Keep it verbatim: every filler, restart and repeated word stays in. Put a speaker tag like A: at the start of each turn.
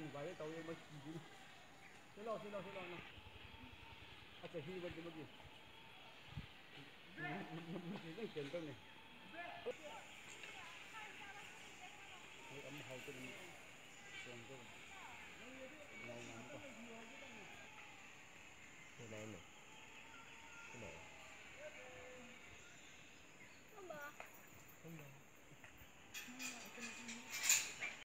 A: vậy tao em mới chỉ xin lo xin lo xin lo nè à cái hi vẫn chưa gì cái chuyện tôi này cái âm hậu cái chuyện tôi lâu lắm quá
B: cái này này cái này
C: không bờ
B: không đâu
C: không bờ